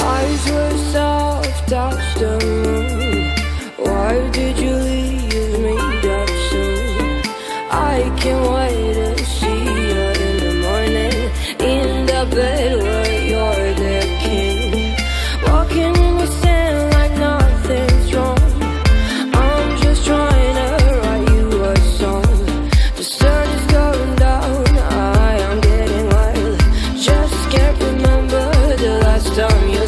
Eyes were soft as the moon. Why did you leave me that soon? I can't wait to see you in the morning, in the bed where you're the king. Walking in the sand like nothing's wrong. I'm just trying to write you a song. The sun is going down, I am getting wild. Just can't remember the last time you